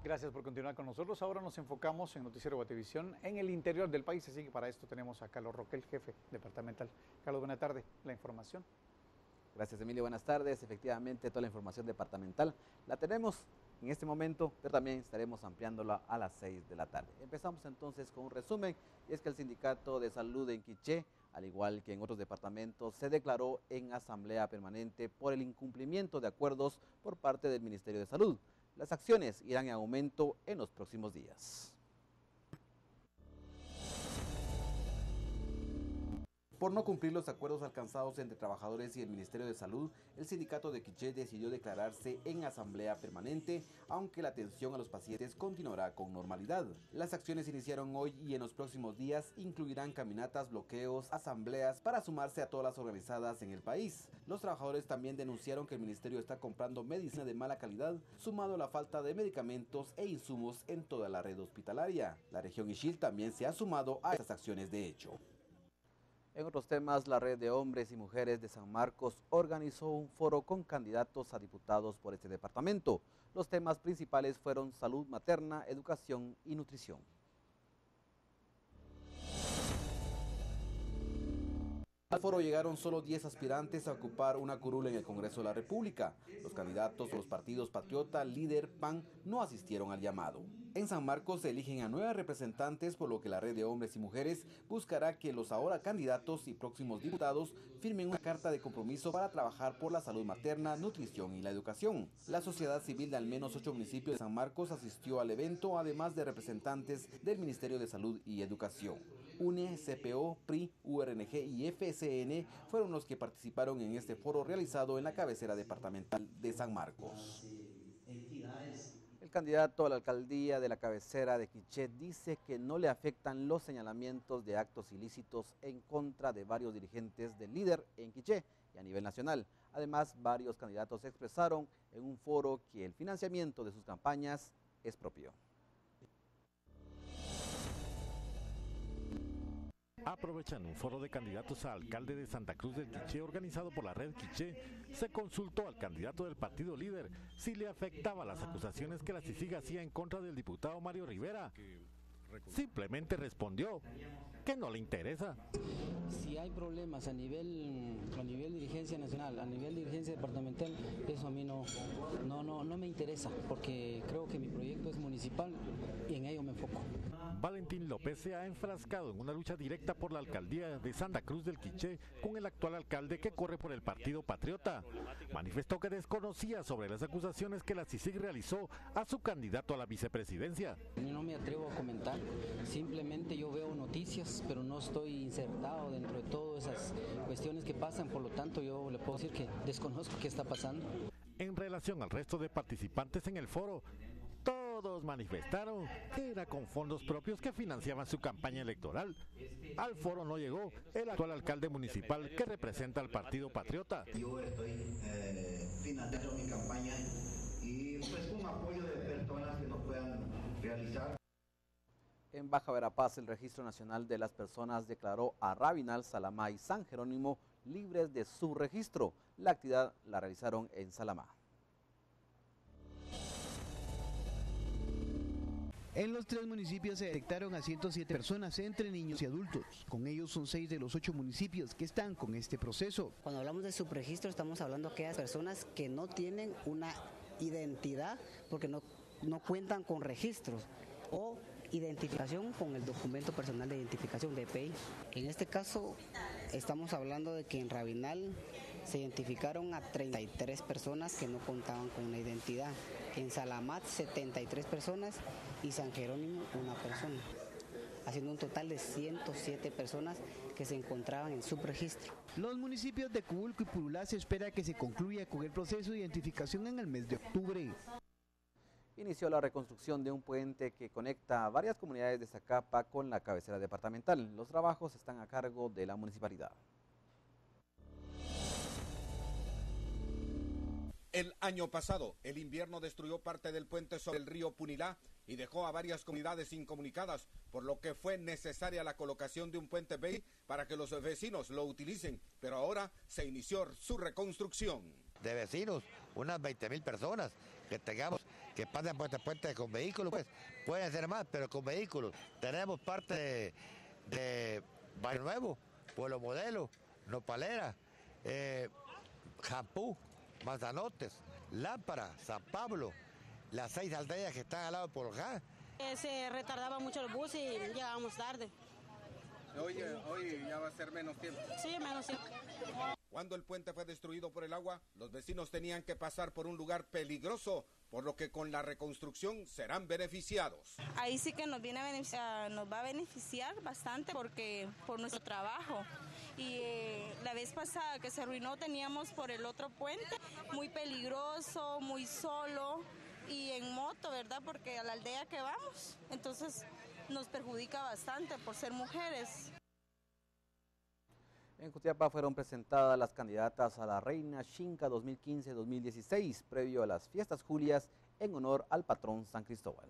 Gracias por continuar con nosotros. Ahora nos enfocamos en Noticiero Guatevisión en el interior del país, así que para esto tenemos a Carlos Roque, el jefe departamental. Carlos, buena tarde. La información. Gracias, Emilio. Buenas tardes. Efectivamente, toda la información departamental la tenemos en este momento, pero también estaremos ampliándola a las 6 de la tarde. Empezamos entonces con un resumen, y es que el Sindicato de Salud en Quiché, al igual que en otros departamentos, se declaró en asamblea permanente por el incumplimiento de acuerdos por parte del Ministerio de Salud. Las acciones irán en aumento en los próximos días. Por no cumplir los acuerdos alcanzados entre trabajadores y el Ministerio de Salud, el sindicato de Quiché decidió declararse en asamblea permanente, aunque la atención a los pacientes continuará con normalidad. Las acciones iniciaron hoy y en los próximos días incluirán caminatas, bloqueos, asambleas para sumarse a todas las organizadas en el país. Los trabajadores también denunciaron que el ministerio está comprando medicina de mala calidad, sumado a la falta de medicamentos e insumos en toda la red hospitalaria. La región Ixil también se ha sumado a estas acciones de hecho. En otros temas, la Red de Hombres y Mujeres de San Marcos organizó un foro con candidatos a diputados por este departamento. Los temas principales fueron salud materna, educación y nutrición. Al foro llegaron solo 10 aspirantes a ocupar una curul en el Congreso de la República. Los candidatos de los partidos Patriota, Líder, PAN no asistieron al llamado. En San Marcos se eligen a 9 representantes, por lo que la Red de Hombres y Mujeres buscará que los ahora candidatos y próximos diputados firmen una carta de compromiso para trabajar por la salud materna, nutrición y la educación. La sociedad civil de al menos 8 municipios de San Marcos asistió al evento, además de representantes del Ministerio de Salud y Educación. UNE, CPO, PRI, URNG y FSN fueron los que participaron en este foro realizado en la cabecera departamental de San Marcos. El candidato a la alcaldía de la cabecera de Quiché dice que no le afectan los señalamientos de actos ilícitos en contra de varios dirigentes del Líder en Quiché y a nivel nacional. Además, varios candidatos expresaron en un foro que el financiamiento de sus campañas es propio. Aprovechando un foro de candidatos a alcalde de Santa Cruz del Quiché organizado por la Red Quiché, se consultó al candidato del partido Líder si le afectaba las acusaciones que la CICIG hacía en contra del diputado Mario Rivera. Simplemente respondió que no le interesa. Si hay problemas a nivel dirigencia nacional, a nivel dirigencia departamental, eso a mí no me interesa, porque creo que mi proyecto es municipal y en ello me enfoco. Valentín López se ha enfrascado en una lucha directa por la alcaldía de Santa Cruz del Quiché con el actual alcalde que corre por el partido Patriota. Manifestó que desconocía sobre las acusaciones que la CICIG realizó a su candidato a la vicepresidencia. No me atrevo a comentar, simplemente yo veo noticias, pero no estoy insertado dentro de todas esas cuestiones que pasan, por lo tanto yo le puedo decir que desconozco qué está pasando. En relación al resto de participantes en el foro, todos manifestaron que era con fondos propios que financiaban su campaña electoral. Al foro no llegó el actual alcalde municipal que representa al partido Patriota. Yo estoy financiando mi campaña y pues con apoyo de personas que nos puedan realizar. En Baja Verapaz, el Registro Nacional de las Personas declaró a Rabinal, Salamá y San Jerónimo libres de su registro. La actividad la realizaron en Salamá. En los 3 municipios se detectaron a 107 personas entre niños y adultos. Con ellos son 6 de los 8 municipios que están con este proceso. Cuando hablamos de subregistro estamos hablando de aquellas personas que no tienen una identidad porque no cuentan con registros o identificación con el documento personal de identificación, DPI. En este caso estamos hablando de que en Rabinal se identificaron a 33 personas que no contaban con una identidad. En Salamat 73 personas y San Jerónimo una persona, haciendo un total de 107 personas que se encontraban en subregistro. Los municipios de Cubulco y Purulá se espera que se concluya con el proceso de identificación en el mes de octubre. Inició la reconstrucción de un puente que conecta a varias comunidades de Zacapa con la cabecera departamental. Los trabajos están a cargo de la municipalidad. El año pasado, el invierno destruyó parte del puente sobre el río Punilá y dejó a varias comunidades incomunicadas, por lo que fue necesaria la colocación de un puente BEI para que los vecinos lo utilicen, pero ahora se inició su reconstrucción. De vecinos, unas 20,000 personas, que tengamos que pasen por este puente con vehículos, pues pueden ser más, pero con vehículos. Tenemos parte de Barrio Nuevo, Pueblo Modelo, Nopalera, Jampú, Manzanotes, Lámpara, San Pablo, las 6 aldeas que están al lado de Polojá. Se retardaba mucho el bus y llegábamos tarde. Hoy ya va a ser menos tiempo. Sí, menos tiempo. Cuando el puente fue destruido por el agua, los vecinos tenían que pasar por un lugar peligroso, por lo que con la reconstrucción serán beneficiados. Ahí sí que nos va a beneficiar bastante porque por nuestro trabajo. Y la vez pasada que se arruinó teníamos por el otro puente, muy peligroso, muy solo y en moto, ¿verdad? Porque a la aldea que vamos, entonces nos perjudica bastante por ser mujeres. En Jutiapa fueron presentadas las candidatas a la Reina Xinca 2015-2016, previo a las fiestas Julias en honor al patrón San Cristóbal.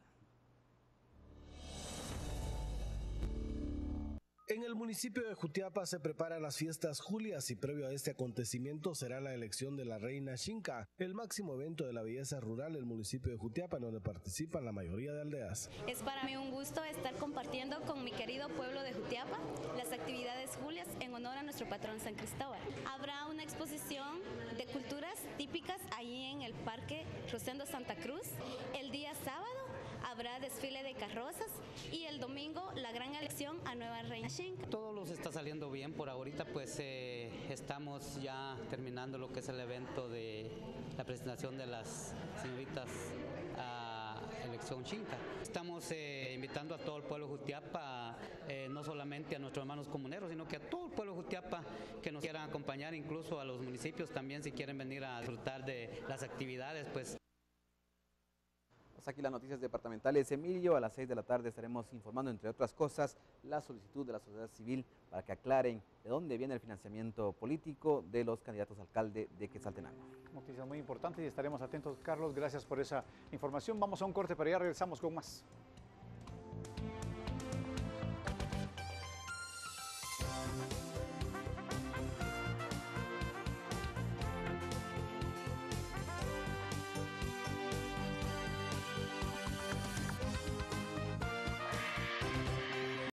En el municipio de Jutiapa se preparan las fiestas Julias y previo a este acontecimiento será la elección de la Reina Xinca, el máximo evento de la belleza rural del municipio de Jutiapa, en donde participan la mayoría de aldeas. Es para mí un gusto estar compartiendo con mi querido pueblo de Jutiapa las actividades Julias en honor a nuestro patrón San Cristóbal. Habrá una exposición de culturas típicas ahí en el Parque Rosendo Santa Cruz. El día sábado habrá desfile de carrozas y el domingo la gran elección a Nueva Reina Xinca. Todo los está saliendo bien por ahorita, pues estamos ya terminando lo que es el evento de la presentación de las señoritas a elección Xinca. Estamos invitando a todo el pueblo de Jutiapa, no solamente a nuestros hermanos comuneros, sino que a todo el pueblo de Jutiapa que nos quieran acompañar, incluso a los municipios también si quieren venir a disfrutar de las actividades, pues. Aquí las noticias departamentales. Emilio, a las 6 de la tarde estaremos informando, entre otras cosas, la solicitud de la sociedad civil para que aclaren de dónde viene el financiamiento político de los candidatos a alcalde de Quetzaltenango. Noticias muy importantes y estaremos atentos. Carlos, gracias por esa información. Vamos a un corte, pero ya regresamos con más.